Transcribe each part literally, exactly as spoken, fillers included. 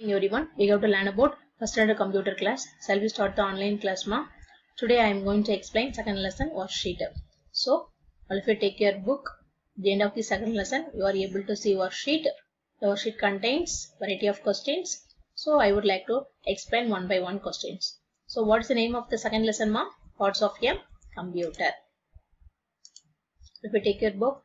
evening everyone. We have to learn about first standard computer class. Shall we start the online class ma? Today I am going to explain second lesson worksheet. So if you take your book, at the end of the second lesson you are able to see worksheet. The worksheet contains variety of questions. So I would like to explain one by one questions. So what is the name of the second lesson ma? Parts of a computer. If you take your book,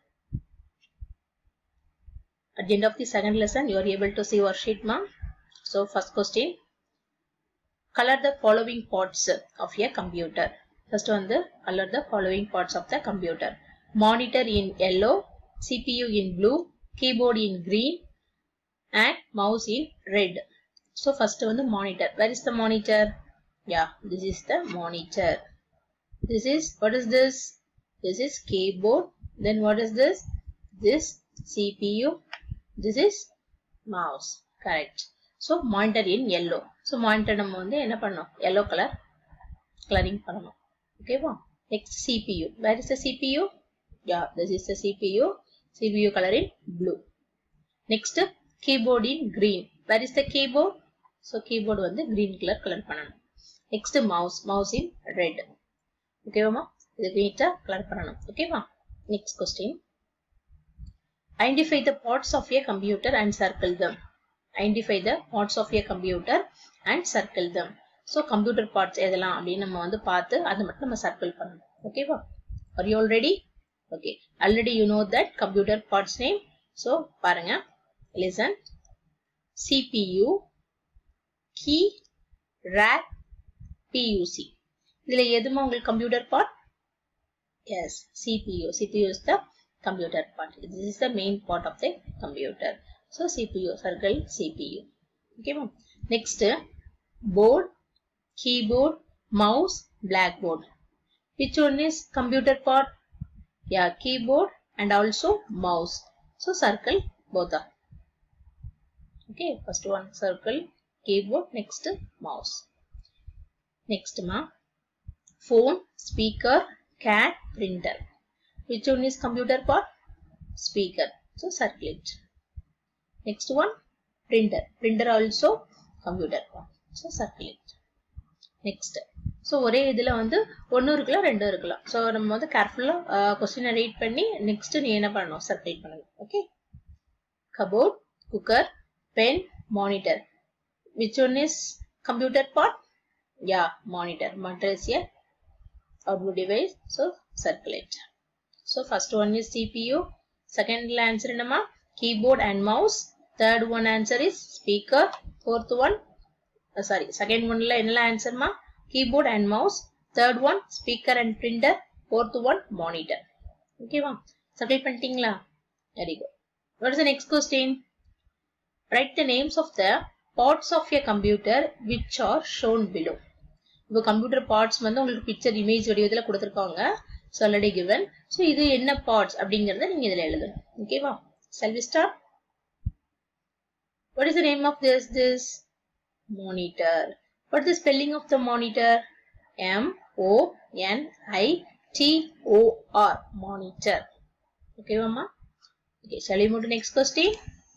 at the end of the second lesson you are able to see worksheet ma. So first question, color the following parts of a computer. First one, the color the following parts of the computer. Monitor in yellow, C P U in blue, keyboard in green and mouse in red. So first one, the monitor. Where is the monitor? Yeah, this is the monitor. This is, what is this? This is keyboard. Then what is this? This C P U. This is mouse. Correct. So monitor in yellow. So monitor நம்ம வந்து என்ன பண்ணோம்? Yellow color coloring பண்ணணும். Okay வா? Next C P U. Where is the C P U? Yeah, this is the C P U. C P U color in blue. Next keyboard in green. Where is the keyboard? So keyboard வந்து green color color பண்ணணும். Next mouse. Mouse in red. Okay வா? இது green color பண்ணணும். Okay வா? Next question. Identify the parts of a computer and circle them. Identify the parts of a computer and circle them. So computer parts எதெல்லாம் அப்படி நம்ம வந்து பார்த்து அதை மட்டும் நம்ம circle பண்ணணும். Okay வா? Are you all ready? Okay. Already you know that computer parts name. So பாருங்க. Listen. C P U, key, rack, P U C. இதில் எதுமா உங்களுக்கு computer part? Yes, C P U. C P U is the computer part. This is the main part of the computer. So C P U, circle C P U. Okay, ma'am. Next, board, keyboard, mouse, blackboard. Which one is computer part? Yeah, keyboard and also mouse. So circle both are. Okay, first one circle keyboard, next mouse. Next, ma'am. Phone, speaker, cat, printer. Which one is computer part? Speaker. So circle it. Next one, printer. Printer also computer part. So circle it. Next. So ஒரே இதுல வந்து ஒன்னு இருக்கலாம் ரெண்டு இருக்கலாம். So நம்ம வந்து கேர்ஃபுல்லா क्वेश्चन ரீட் பண்ணி நெக்ஸ்ட் நீ என்ன பண்ணனும் சர்க்கிள் பண்ணணும். Okay. Cupboard, cooker, pen, monitor. Which one is computer part? Yeah, monitor. Monitor is a output device. So circle it. So first one is C P U. Second answer என்னமா? Keyboard and mouse. Third one answer is speaker. Fourth one, uh, sorry, second one la enna answer ma? Keyboard and mouse. Third one, speaker and printer. Fourth one, monitor. Okay ma? Circle பண்ணிட்டீங்களா? Very good. What is the next question? Write the names of the parts of a computer which are shown below. இப்போ computer parts வந்து உங்களுக்கு picture image வடிவத்துல கொடுத்திருக்காங்க. So already given. So இது என்ன parts அப்படிங்கறத நீங்க இதல எழுதணும். Okay வா? Shall we start? What is the name of this? This monitor. What is the spelling of the monitor? M O N I T O R. Monitor. Okay, mama? Okay, shall we move to next question?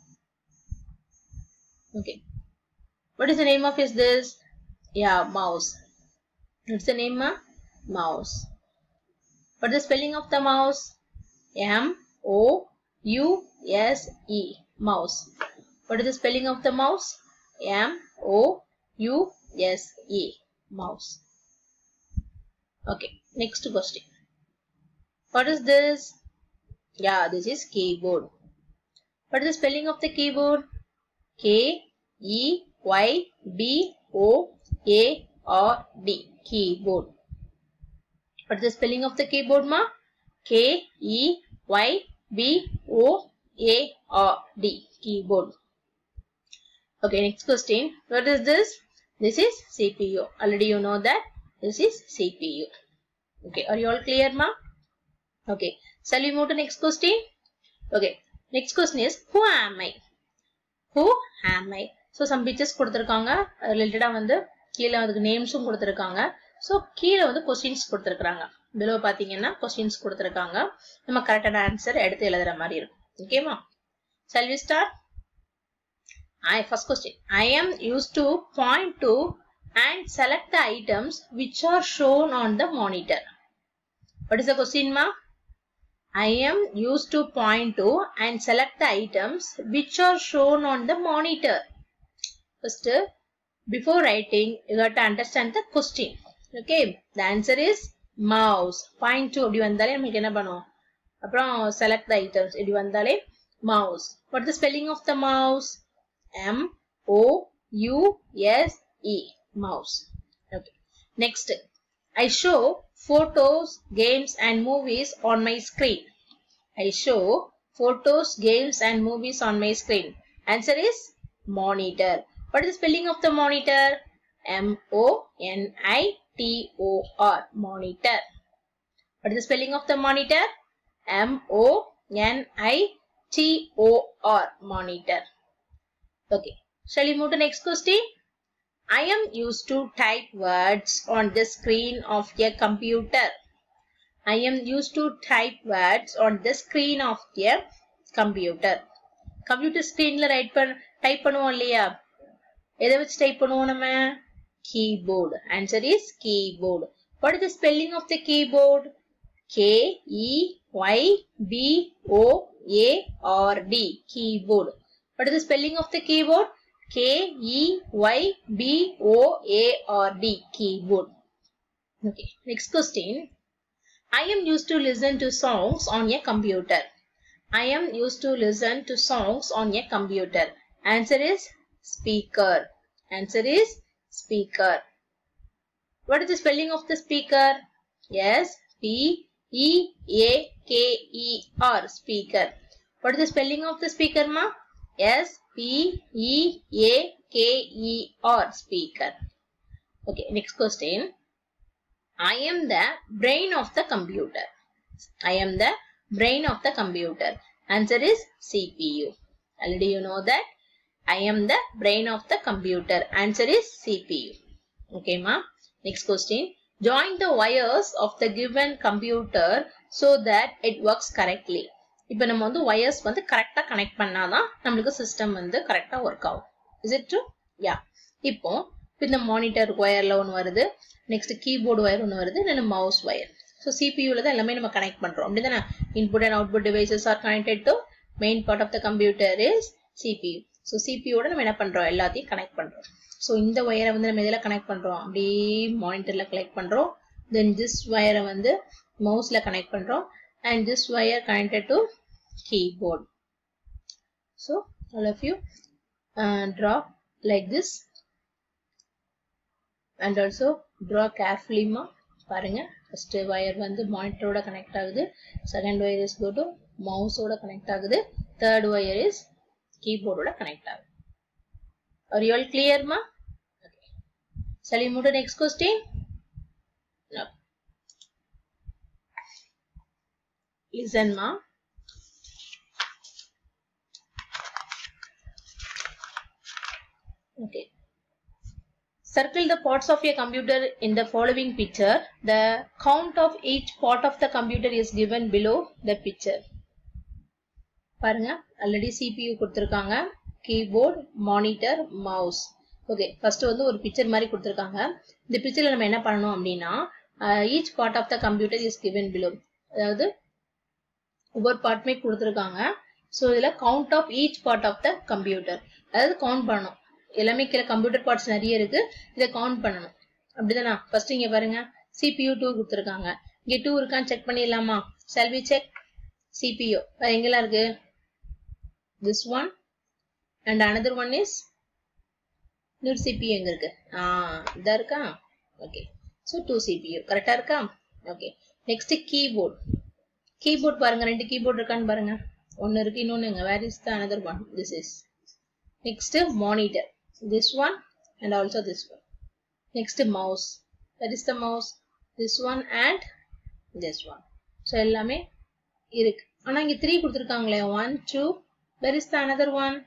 Okay. What is the name of is this? Yeah, mouse. What's the name, ma? Mouse. What is the spelling of the mouse? M O U S E. Mouse. What is the spelling of the mouse? M O U S E. Mouse. Okay. Next question. What is this? Yeah, this is keyboard. What is the spelling of the keyboard? K E Y B O A R D. Keyboard. What is the spelling of the keyboard, ma? K E Y B O A R D. Keyboard. Okay, next question. What is this? This is C P U. Already you know that this is C P U. Okay, are you all clear, ma? Okay, shall we move to next question? Okay, next question is who am I? Who am I? So some pictures கொடுத்திருக்காங்க ரிலேட்டடா வந்து கீழ அதுக்கு நேம்ஸும் கொடுத்திருக்காங்க. So கீழ வந்து questions கொடுத்திருக்காங்க. below பாத்தீங்கன்னா क्वेश्चंस கொடுத்திருக்காங்க. நம்ம கரெக்ட்டான ஆன்சர் எடுத்து எழுதுற மாதிரி இருக்கும். ஓகேமா? Shall we start? I first question. I am used to point to and select the items which are shown on the monitor. What is the question, ma? I am used to point to and select the items which are shown on the monitor. First, before writing, you have to understand the question. Okay, the answer is mouse. Point to அப்படி வந்தாலே நமக்கு என்ன பண்ணும்? அப்புறம் select the items இப்படி வந்தாலே mouse. What is the spelling of the mouse? M O U S E. Mouse. Okay. Next, I show photos, games and movies on my screen. I show photos, games and movies on my screen. Answer is monitor. What is the spelling of the monitor? M O N I T O R. Monitor. What is the spelling of the monitor? M O N I T O R. Monitor. Okay. Shall we move to next question? I am used to type words on the screen of a computer. I am used to type words on the screen of a computer. Computer screen la write pan type பண்ணுவோம் இல்லையா? எதை வச்சு type பண்ணுவோம் நம்ம? Keyboard. Answer is keyboard. What is the spelling of the keyboard? K E Y B O A R D. Keyboard. What is the spelling of the keyboard? K E Y B O A R D. Keyboard. Okay. Next question. I am used to listen to songs on a computer. I am used to listen to songs on a computer. Answer is speaker. Answer is speaker. What is the spelling of the speaker? Yes, P E A K E R. Speaker. What is the spelling of the speaker, ma? Yes, P E A K E R. Speaker. Okay, next question. I am the brain of the computer. I am the brain of the computer. Answer is C P U. Already you know that. I am the brain of the computer. Answer is C P U. Okay, ma. Next question. Join the wires of the given computer so that it works correctly. இப்போ நம்ம வந்து wires வந்து கரெக்டா connect பண்ணாதான் நமக்கு system வந்து கரெக்டா work ஆகும். Is it true? Yeah. இப்போ இந்த மானிட்டர் வயர்ல ஒன்று வருது, நெக்ஸ்ட் கீபோர்டு வயர் ஒன்று வருது, இல்லைன்னா மவுஸ் வயர். ஸோ சிபியூல தான் எல்லாமே நம்ம கனெக்ட் பண்றோம். அப்படிதானே? Input and output devices are connected to main part of the computer is CPU. So சிபியூட நம்ம என்ன பண்றோம்? எல்லாத்தையும் கனெக்ட் பண்றோம். ஸோ இந்த வயரை வந்து நம்ம இதில் கனெக்ட் பண்றோம், அப்படியே மானிட்டர்ல கனெக்ட் பண்றோம். தென் திஸ் வயரை வந்து மவுஸ்ல கனெக்ட் பண்றோம், and this wire connected to keyboard. So all of you draw like this. And also draw carefully ma. பாருங்க, first wire வந்து monitor ஓட connect ஆகுது, second wire is go to mouse ஓட connect ஆகுது, third wire is keyboard ஓட connect ஆகுது. Are you all clear ma? Okay. Shall we move to next question? No. Listen ma. Okay. Circle the parts of a computer in the following picture. The count of each part of the computer is given below the picture. பாருங்க, already C P U கொடுத்திருக்காங்க, keyboard, monitor, mouse. Okay, first வந்து ஒரு picture மாதிரி கொடுத்திருக்காங்க. இந்த pictureல நம்ம என்ன பண்ணணும் அப்படின்னா, each part of the computer is given below. அதாவது ஒவ்வொரு பார்ட்டுமே கொடுத்திருக்காங்க. ஸோ இதுல count of each part of the computer, அதாவது கவுண்ட் பண்ணணும். எல்லாமே கீழே கம்ப்யூட்டர் பார்ட்ஸ் நிறைய இருக்கு, இதை கவுண்ட் பண்ணணும். அப்படிதானா? ஃபர்ஸ்ட் இங்க பாருங்க, C P U two கொடுத்திருக்காங்க. இங்க two இருக்கான்னு செக் பண்ணிடலாமா? Shall we check? C P U எங்கெல்லாம் இருக்கு? This one and another one is இன்னொரு C P U எங்க இருக்கு? ஆஹ் இதா இருக்கா? Okay, so two C P U கரெக்டா இருக்கா? Okay, next keyboard. கீபோர்ட் பாருங்க, ரெண்டு கீபோர்ட் இருக்கான்னு பாருங்க. ஒன்னு இருக்கு, இன்னொன்னு where is the another one? This is. Next monitor, this one and also this one. Next mouse, that is the mouse, this one and this one. So எல்லாமே இருக்கு. ஆனா இங்க three கொடுத்திருக்காங்களே, one two, where is the another one?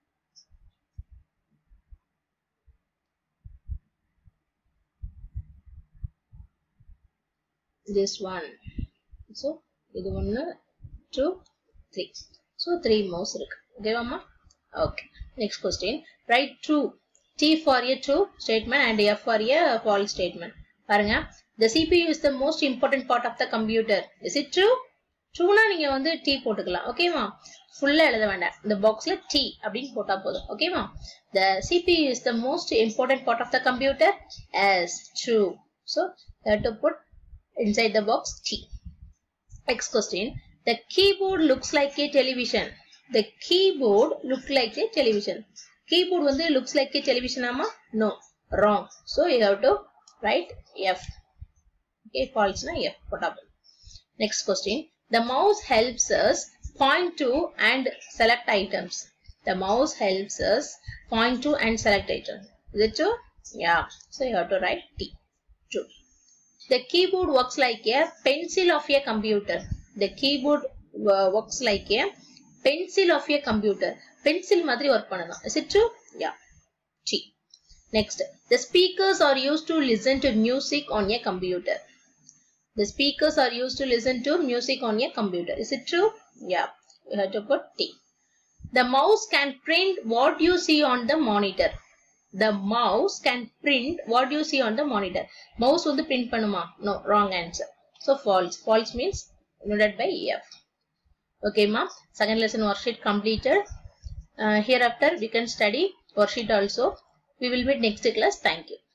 This one. So இது ஒன்னு two three. So three mouse இருக்கு. ஓகேவாமா? Okay. Next question. Write true. T for a true statement and F for a false statement. பாருங்க. The C P U is the most important part of the computer. Is it true? True na நீங்க வந்து T போட்டுக்கலாம். ஓகேவா? ஃபுல்லா எழுத வேண்டாம். இந்த பாக்ஸ்ல T அப்படினு போட்டா போதும். ஓகேவா? The C P U is the most important part of the computer. Yes, true. So, you have to put inside the box T. Next question. The keyboard looks like a television. The keyboard looks like a television. Keyboard வந்து looks like a television ama? No. Wrong. So, you have to write F. Okay, false na F. Next question. The mouse helps us point to and select items. The mouse helps us point to and select items. Is it true? Yeah. So, you have to write T. True. The keyboard works like a pencil of a computer. The keyboard uh, works like a pencil of a computer. Pencil madri work panadha. Is it true? Yeah. T. Next. The speakers are used to listen to music on a computer. The speakers are used to listen to music on a computer. Is it true? Yeah. You have to put T. The mouse can print what you see on the monitor. The mouse can print what you see on the monitor. Mouse வந்து print பண்ணுமா? No, wrong answer. So false. False means noted by F. Okay, ma. Second lesson worksheet completed. Uh, hereafter we can study worksheet also. We will meet next class. Thank you.